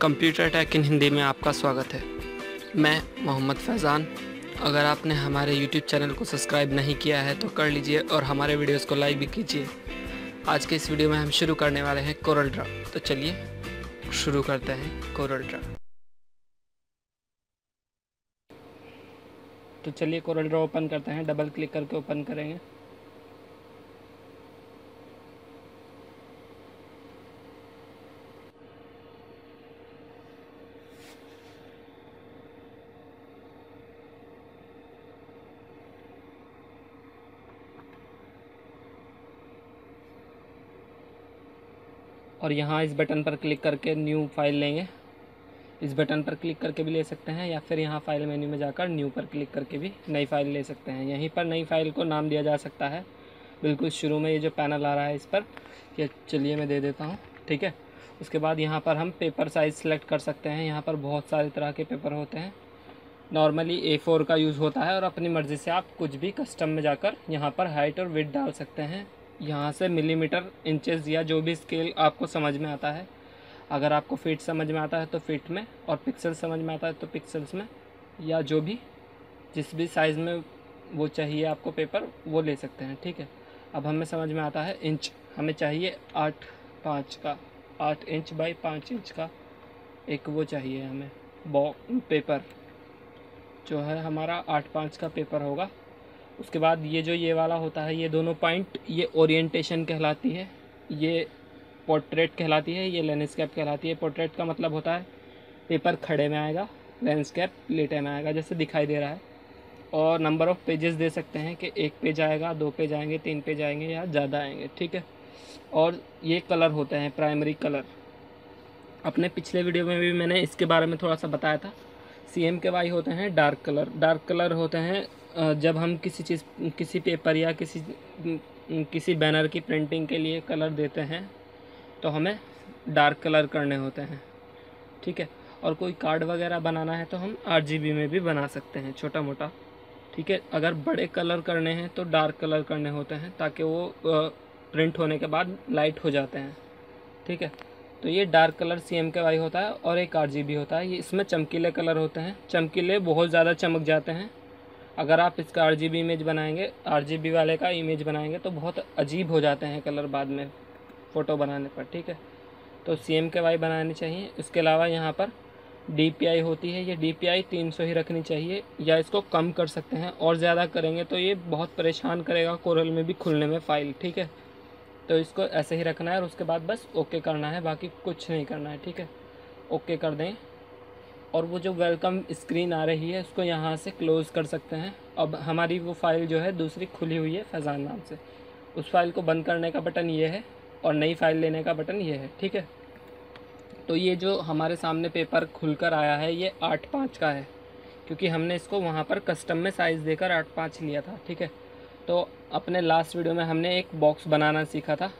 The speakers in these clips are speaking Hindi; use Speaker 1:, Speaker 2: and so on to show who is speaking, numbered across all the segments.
Speaker 1: कंप्यूटर टेक इन हिंदी में आपका स्वागत है। मैं मोहम्मद फैज़ान। अगर आपने हमारे YouTube चैनल को सब्सक्राइब नहीं किया है तो कर लीजिए और हमारे वीडियोस को लाइक भी कीजिए। आज के इस वीडियो में हम शुरू करने वाले हैं कोरल ड्रॉ। तो चलिए शुरू करते हैं कोरल ड्रॉ। तो चलिए कोरल ड्रॉ ओपन करते हैं। डबल क्लिक करके ओपन करेंगे। और यहाँ इस बटन पर क्लिक करके न्यू फाइल लेंगे। इस बटन पर क्लिक करके भी ले सकते हैं या फिर यहाँ फाइल मेन्यू में जाकर न्यू पर क्लिक करके भी नई फाइल ले सकते हैं। यहीं पर नई फाइल को नाम दिया जा सकता है। बिल्कुल शुरू में ये जो पैनल आ रहा है इस पर, ये चलिए मैं दे देता हूँ, ठीक है। उसके बाद यहाँ पर हम पेपर साइज़ सेलेक्ट कर सकते हैं। यहाँ पर बहुत सारे तरह के पेपर होते हैं। नॉर्मली A4 का यूज़ होता है और अपनी मर्ज़ी से आप कुछ भी कस्टम में जाकर यहाँ पर हाइट और विड्थ डाल सकते हैं। यहाँ से मिलीमीटर, इंचेस या जो भी स्केल आपको समझ में आता है। अगर आपको फीट समझ में आता है तो फीट में, और पिक्सल समझ में आता है तो पिक्सल्स में, या जो भी जिस भी साइज़ में वो चाहिए आपको पेपर वो ले सकते हैं, ठीक है। अब हमें समझ में आता है इंच, हमें चाहिए 8x5 का, 8 इंच बाई 5 इंच का एक वो चाहिए हमें पेपर, जो है हमारा 8x5 का पेपर होगा। उसके बाद ये जो ये वाला होता है, ये दोनों पॉइंट, ये ओरिएंटेशन कहलाती है, ये पोर्ट्रेट कहलाती है, ये लैंडस्केप कहलाती है। पोर्ट्रेट का मतलब होता है पेपर खड़े में आएगा, लैंडस्केप लेटे में आएगा, जैसे दिखाई दे रहा है। और नंबर ऑफ़ पेजेस दे सकते हैं कि 1 पेज आएगा, 2 पेज आएंगे, 3 पेज आएंगे या ज़्यादा आएंगे, ठीक है। और ये कलर होते हैं प्राइमरी कलर। अपने पिछले वीडियो में भी मैंने इसके बारे में थोड़ा सा बताया था। CMYK होते हैं डार्क कलर। डार्क कलर होते हैं जब हम किसी चीज़, किसी पेपर या किसी बैनर की प्रिंटिंग के लिए कलर देते हैं तो हमें डार्क कलर करने होते हैं, ठीक है। और कोई कार्ड वगैरह बनाना है तो हम RGB में भी बना सकते हैं, छोटा मोटा, ठीक है। अगर बड़े कलर करने हैं तो डार्क कलर करने होते हैं ताकि वो प्रिंट होने के बाद लाइट हो जाते हैं, ठीक है। तो ये डार्क कलर CMYK होता है और एक RGB होता है। ये इसमें चमकीले कलर होते हैं। चमकीले बहुत ज़्यादा चमक जाते हैं। अगर आप इसका RGB इमेज बनाएंगे, RGB वाले का इमेज बनाएंगे तो बहुत अजीब हो जाते हैं कलर बाद में फ़ोटो बनाने पर, ठीक है। तो CMYK बनानी चाहिए। इसके अलावा यहाँ पर DPI होती है। ये DPI 300 ही रखनी चाहिए, या इसको कम कर सकते हैं। और ज़्यादा करेंगे तो ये बहुत परेशान करेगा कोरल में भी खुलने में फ़ाइल, ठीक है। तो इसको ऐसे ही रखना है और उसके बाद बस ओके करना है, बाकी कुछ नहीं करना है, ठीक है। ओके कर दें और वो जो वेलकम स्क्रीन आ रही है उसको यहाँ से क्लोज़ कर सकते हैं। अब हमारी वो फ़ाइल जो है दूसरी खुली हुई है फैज़ान नाम से, उस फाइल को बंद करने का बटन ये है और नई फाइल लेने का बटन ये है, ठीक है। तो ये जो हमारे सामने पेपर खुलकर आया है ये 8x5 का है, क्योंकि हमने इसको वहाँ पर कस्टम में साइज़ देकर 8x5 लिया था, ठीक है। तो अपने लास्ट वीडियो में हमने एक बॉक्स बनाना सीखा था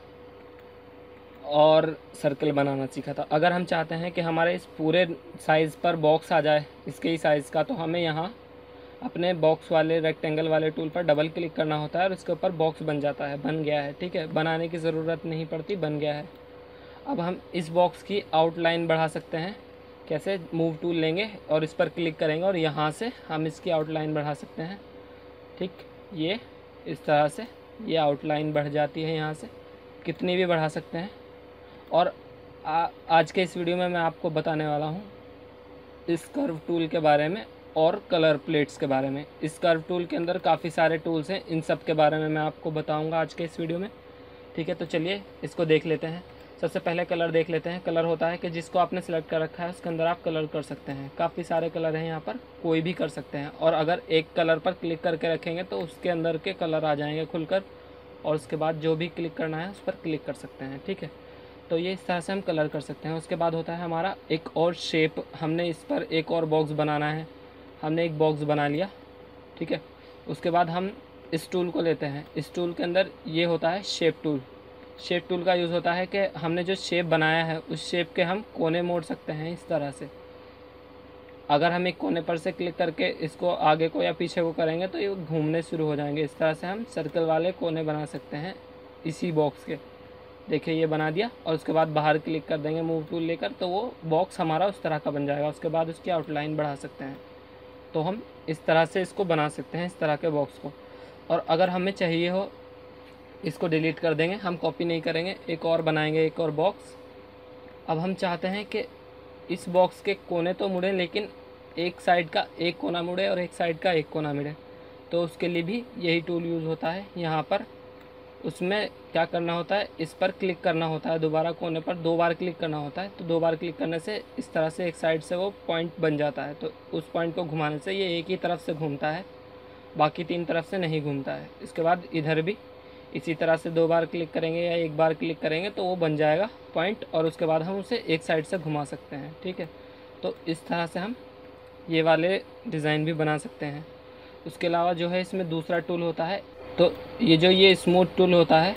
Speaker 1: और सर्कल बनाना सीखा था। अगर हम चाहते हैं कि हमारे इस पूरे साइज़ पर बॉक्स आ जाए इसके ही साइज़ का, तो हमें यहाँ अपने बॉक्स वाले रेक्टेंगल वाले टूल पर डबल क्लिक करना होता है और इसके ऊपर बॉक्स बन जाता है, बन गया है, ठीक है। बनाने की ज़रूरत नहीं पड़ती, बन गया है। अब हम इस बॉक्स की आउटलाइन बढ़ा सकते हैं। कैसे? मूव टूल लेंगे और इस पर क्लिक करेंगे और यहाँ से हम इसकी आउटलाइन बढ़ा सकते हैं, ठीक। ये इस तरह से ये आउटलाइन बढ़ जाती है, यहाँ से कितनी भी बढ़ा सकते हैं। और आज के इस वीडियो में मैं आपको बताने वाला हूँ इस कर्व टूल के बारे में और कलर प्लेट्स के बारे में। इस कर्व टूल के अंदर काफ़ी सारे टूल्स हैं, इन सब के बारे में मैं आपको बताऊँगा आज के इस वीडियो में, ठीक है। तो चलिए इसको देख लेते हैं। सबसे पहले कलर देख लेते हैं। कलर होता है कि जिसको आपने सेलेक्ट कर रखा है उसके अंदर आप कलर कर सकते हैं। काफ़ी सारे कलर हैं यहाँ पर, कोई भी कर सकते हैं। और अगर एक कलर पर क्लिक करके रखेंगे तो उसके अंदर के कलर आ जाएंगे खुलकर, और उसके बाद जो भी क्लिक करना है उस पर क्लिक कर सकते हैं, ठीक है। तो ये इस तरह से हम कलर कर सकते हैं। उसके बाद होता है हमारा एक और शेप, हमने इस पर एक और बॉक्स बनाना है। हमने एक बॉक्स बना लिया, ठीक है। उसके बाद हम इस टूल को लेते हैं। इस टूल के अंदर ये होता है शेप टूल। शेप टूल का यूज़ होता है कि हमने जो शेप बनाया है उस शेप के हम कोने मोड़ सकते हैं इस तरह से। अगर हम एक कोने पर से क्लिक करके इसको आगे को या पीछे को करेंगे तो ये घूमने शुरू हो जाएंगे। इस तरह से हम सर्कल वाले कोने बना सकते हैं इसी बॉक्स के, देखिए ये बना दिया, और उसके बाद बाहर क्लिक कर देंगे मूव टूल लेकर, तो वो बॉक्स हमारा उस तरह का बन जाएगा। उसके बाद उसकी आउटलाइन बढ़ा सकते हैं। तो हम इस तरह से इसको बना सकते हैं, इस तरह के बॉक्स को। और अगर हमें चाहिए हो, इसको डिलीट कर देंगे, हम कॉपी नहीं करेंगे, एक और बनाएंगे, एक और बॉक्स। अब हम चाहते हैं कि इस बॉक्स के कोने तो मुड़े, लेकिन एक साइड का एक कोना मुड़े और एक साइड का एक कोना मुड़े। तो उसके लिए भी यही टूल यूज़ होता है। यहाँ पर उसमें क्या करना होता है, इस पर क्लिक करना होता है, दोबारा कोने पर 2 बार क्लिक करना होता है। तो 2 बार क्लिक करने से इस तरह से एक साइड से वो पॉइंट बन जाता है। तो उस पॉइंट को घुमाने से ये एक ही तरफ से घूमता है, बाकी 3 तरफ से नहीं घूमता है। इसके बाद इधर भी इसी तरह से 2 बार क्लिक करेंगे या 1 बार क्लिक करेंगे तो वो बन जाएगा पॉइंट, और उसके बाद हम उसे एक साइड से घुमा सकते हैं। ठीक है, तो इस तरह से हम ये वाले डिज़ाइन भी बना सकते हैं। उसके अलावा जो है इसमें दूसरा टूल होता है, तो ये स्मूथ टूल होता है,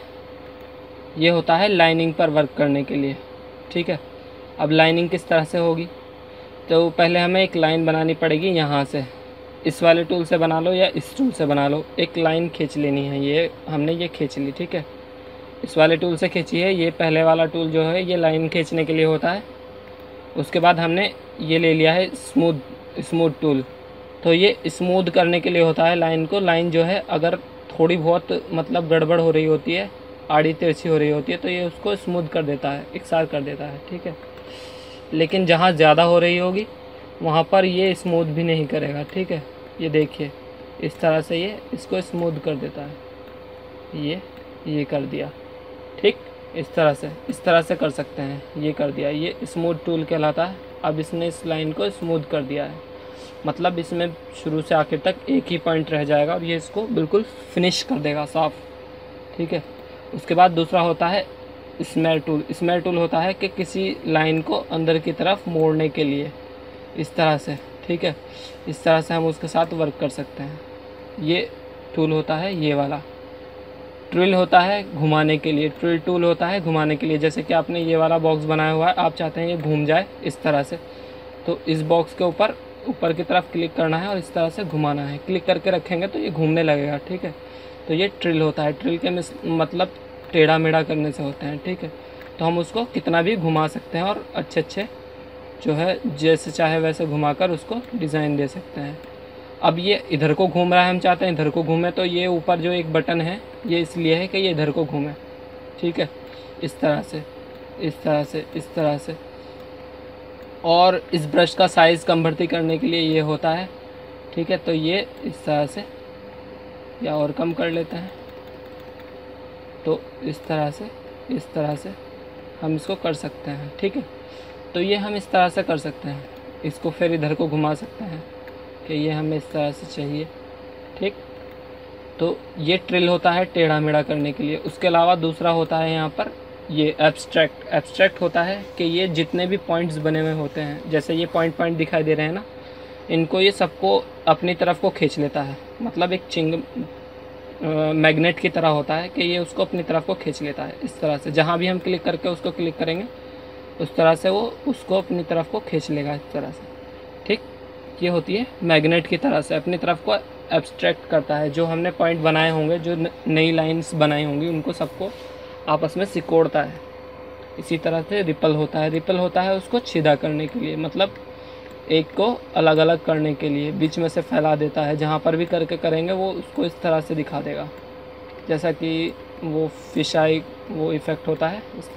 Speaker 1: ये होता है लाइनिंग पर वर्क करने के लिए। ठीक है, अब लाइनिंग किस तरह से होगी, तो पहले हमें एक लाइन बनानी पड़ेगी। यहाँ से इस वाले टूल से बना लो या इस टूल से बना लो, एक लाइन खींच लेनी है। ये हमने ये खींच ली, ठीक है, इस वाले टूल से खींची है। ये पहले वाला टूल जो है ये लाइन खींचने के लिए होता है। उसके बाद हमने ये ले लिया है स्मूथ टूल, तो ये स्मूथ करने के लिए होता है लाइन को। लाइन जो है अगर थोड़ी बहुत मतलब गड़बड़ हो रही होती है, आड़ी तिरछी हो रही होती है, तो ये उसको स्मूथ कर देता है, इकसार कर देता है। ठीक है, लेकिन जहाँ ज़्यादा हो रही होगी वहाँ पर ये स्मूथ भी नहीं करेगा। ठीक है, ये देखिए इस तरह से ये इसको स्मूथ कर देता है। ये कर दिया, ठीक, इस तरह से कर सकते हैं। ये कर दिया, ये स्मूथ टूल कहलाता है। अब इसने इस लाइन को स्मूथ कर दिया है, मतलब इसमें शुरू से आखिर तक एक ही पॉइंट रह जाएगा और ये इसको बिल्कुल फिनिश कर देगा, साफ। ठीक है, उसके बाद दूसरा होता है स्मैश टूल। स्मैश टूल होता है कि किसी लाइन को अंदर की तरफ मोड़ने के लिए, इस तरह से। ठीक है, इस तरह से हम उसके साथ वर्क कर सकते हैं। ये टूल होता है ये वाला। ट्रिल होता है घुमाने के लिए, ट्रिल टूल होता है घुमाने के लिए। जैसे कि आपने ये वाला बॉक्स बनाया हुआ है, आप चाहते हैं ये घूम जाए इस तरह से, तो इस बॉक्स के ऊपर की तरफ क्लिक करना है और इस तरह से घुमाना है। क्लिक करके रखेंगे तो ये घूमने लगेगा। ठीक है, तो ये ट्रिल होता है। ट्रिल के मतलब टेढ़ा मेढ़ा करने से होते हैं। ठीक है, तो हम उसको कितना भी घुमा सकते हैं और अच्छे जो है जैसे चाहे वैसे घुमाकर उसको डिज़ाइन दे सकते हैं। अब ये इधर को घूम रहा है, हम चाहते हैं इधर को घूमे, तो ये ऊपर जो एक बटन है ये इसलिए है कि ये इधर को घूमे। ठीक है, इस तरह से, इस तरह से, इस तरह से। और इस ब्रश का साइज़ कम भर्ती करने के लिए ये होता है। ठीक है, तो ये इस तरह से या और कम कर लेते हैं, तो इस तरह से हम इसको कर सकते हैं। ठीक है, तो ये हम इस तरह से कर सकते हैं। इसको फिर इधर को घुमा सकते हैं कि ये हमें इस तरह से चाहिए। ठीक, तो ये ट्रिल होता है टेढ़ा मेढ़ा करने के लिए। उसके अलावा दूसरा होता है यहाँ पर ये एब्स्ट्रैक्ट होता है कि ये जितने भी पॉइंट्स बने हुए होते हैं, जैसे ये पॉइंट दिखाई दे रहे हैं ना, इनको ये सबको अपनी तरफ को खींच लेता है। मतलब एक मैग्नेट की तरह होता है कि ये उसको अपनी तरफ को खींच लेता है। इस तरह से जहाँ भी हम क्लिक करके उसको क्लिक करेंगे उस तरह से वो उसको अपनी तरफ को खींच लेगा, इस तरह से। ठीक, ये होती है मैग्नेट की तरह से अपनी तरफ को एब्स्ट्रैक्ट करता है। जो हमने पॉइंट बनाए होंगे, जो नई लाइंस बनाई होंगी, उनको सबको आपस में सिकोड़ता है। इसी तरह से रिपल होता है उसको सीधा करने के लिए, मतलब एक को अलग अलग करने के लिए बीच में से फैला देता है। जहाँ पर भी करके करेंगे वो उसको इस तरह से दिखा देगा, जैसा कि वो फिश आई वो इफ़ेक्ट होता है। इस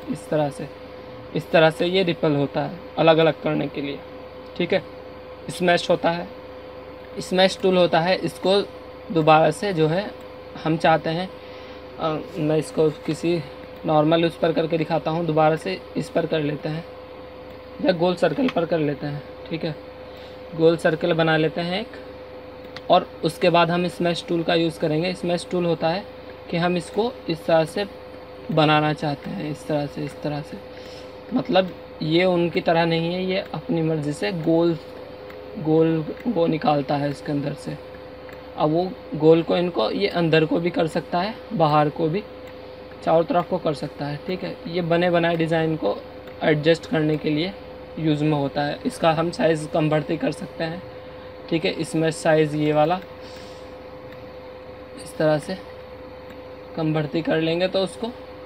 Speaker 1: तरह से ये रिपल होता है अलग अलग करने के लिए। ठीक है, स्मैश होता है, स्मैश टूल होता है। इसको दोबारा से जो है हम चाहते हैं, मैं इसको किसी नॉर्मल उस पर करके दिखाता हूँ। दोबारा से इस पर कर लेते हैं या गोल सर्कल पर कर लेते हैं। ठीक है, गोल सर्कल बना लेते हैं एक, और उसके बाद हम स्मैश टूल का यूज़ करेंगे। स्मैश टूल होता है कि हम इसको इस तरह से बनाना चाहते हैं, इस तरह से। मतलब ये उनकी तरह नहीं है, ये अपनी मर्ज़ी से गोल वो निकालता है इसके अंदर से। अब वो गोल को इनको ये अंदर को भी कर सकता है, बाहर को भी, चारों तरफ को कर सकता है। ठीक है, ये बने बनाए डिज़ाइन को एडजस्ट करने के लिए यूज़ में होता है। इसका हम साइज़ कम बढ़ती कर सकते हैं। ठीक है, इसमें साइज़ ये वाला इस तरह से कम बढ़ती कर लेंगे तो उसको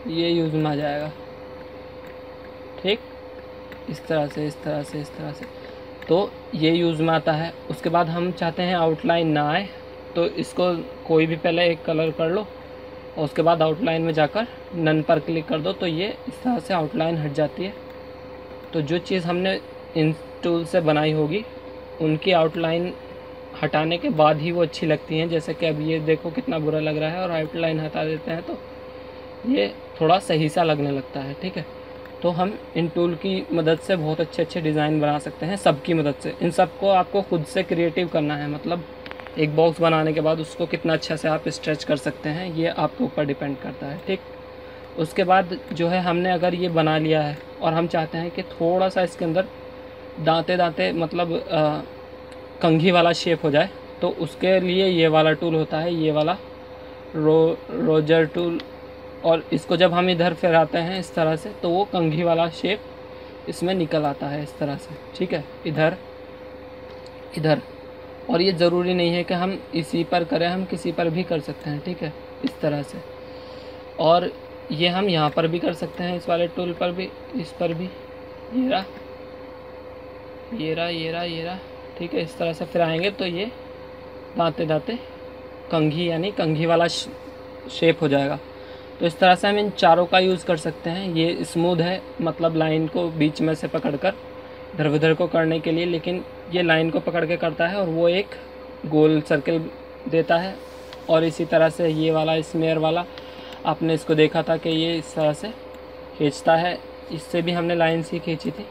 Speaker 1: ये यूज़ में आ जाएगा। ठीक, इस तरह से इस तरह से इस तरह से, तो ये यूज़ में आता है। उसके बाद हम चाहते हैं आउटलाइन ना आए, तो इसको कोई भी पहले एक कलर कर लो और उसके बाद आउटलाइन में जाकर नन पर क्लिक कर दो, तो ये इस तरह से आउटलाइन हट जाती है। तो जो चीज़ हमने इन टूल से बनाई होगी उनकी आउटलाइन हटाने के बाद ही वो अच्छी लगती हैं। जैसे कि अब ये देखो कितना बुरा लग रहा है, और आउटलाइन हटा देते हैं तो ये थोड़ा सही सा लगने लगता है। ठीक है, तो हम इन टूल की मदद से बहुत अच्छे अच्छे डिज़ाइन बना सकते हैं, सबकी मदद से। इन सब को आपको खुद से क्रिएटिव करना है, मतलब एक बॉक्स बनाने के बाद उसको कितना अच्छा से आप स्ट्रेच कर सकते हैं, ये आपके ऊपर डिपेंड करता है। ठीक, उसके बाद जो है हमने अगर ये बना लिया है और हम चाहते हैं कि थोड़ा सा इसके अंदर दांते दांते मतलब कंघी वाला शेप हो जाए, तो उसके लिए ये वाला टूल होता है, ये वाला रोजर टूल। और इसको जब हम इधर फहराते हैं इस तरह से, तो वो कंघी वाला शेप इसमें निकल आता है इस तरह से। ठीक है, इधर इधर। और ये ज़रूरी नहीं है कि हम इसी पर करें, हम किसी पर भी कर सकते हैं। ठीक है, इस तरह से। और ये हम यहाँ पर भी कर सकते हैं, इस वाले टूल पर भी, इस पर भी। ये रहा ये रहा ये रहा ये रहा। ठीक है, इस तरह से फिर आएंगे तो ये दांते दांते कंघी यानी कंघी वाला शेप हो जाएगा। तो इस तरह से हम इन चारों का यूज़ कर सकते हैं। ये स्मूथ है, मतलब लाइन को बीच में से पकड़कर इधर उधर को करने के लिए, लेकिन ये लाइन को पकड़ के करता है और वो एक गोल सर्कल देता है। और इसी तरह से ये वाला स्मेयर वाला आपने इसको देखा था कि ये इस तरह से खींचता है, इससे भी हमने लाइन सी खींची थी।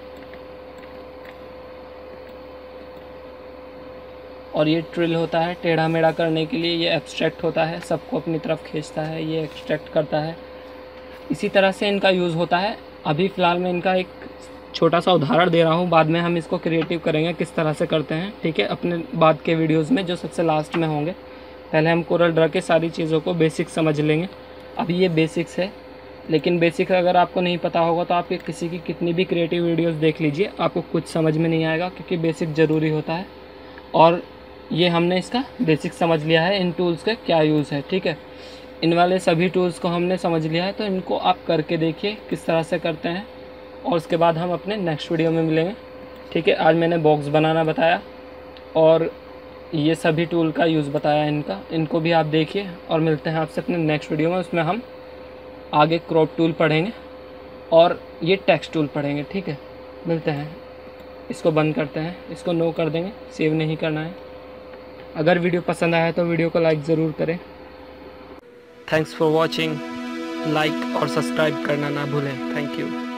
Speaker 1: और ये ट्रिल होता है टेढ़ा मेढ़ा करने के लिए, ये एब्स्ट्रैक्ट होता है, सबको अपनी तरफ खींचता है, ये एक्सट्रैक्ट करता है। इसी तरह से इनका यूज़ होता है। अभी फ़िलहाल मैं इनका एक छोटा सा उदाहरण दे रहा हूँ, बाद में हम इसको क्रिएटिव करेंगे किस तरह से करते हैं। ठीक है, अपने बाद के वीडियोज़ में जो सबसे लास्ट में होंगे। पहले हम कोरल ड्रा के सारी चीज़ों को बेसिक समझ लेंगे। अभी ये बेसिक्स है, लेकिन बेसिक अगर आपको नहीं पता होगा तो आप किसी की कितनी भी क्रिएटिव वीडियोस देख लीजिए, आपको कुछ समझ में नहीं आएगा, क्योंकि बेसिक ज़रूरी होता है। और ये हमने इसका बेसिक समझ लिया है, इन टूल्स का क्या यूज़ है। ठीक है, इन वाले सभी टूल्स को हमने समझ लिया है, तो इनको आप करके देखिए किस तरह से करते हैं, और उसके बाद हम अपने नेक्स्ट वीडियो में मिलेंगे। ठीक है, आज मैंने बॉक्स बनाना बताया और ये सभी टूल का यूज़ बताया इनको भी आप देखिए, और मिलते हैं आपसे अपने नेक्स्ट वीडियो में। उसमें हम आगे क्रॉप टूल पढ़ेंगे और ये टेक्स्ट टूल पढ़ेंगे। ठीक है, मिलते हैं। इसको बंद करते हैं, इसको नो कर देंगे, सेव नहीं करना है। अगर वीडियो पसंद आया तो वीडियो को लाइक ज़रूर करें। Thanks for watching. लाइक और सब्सक्राइब करना ना भूलें। Thank you.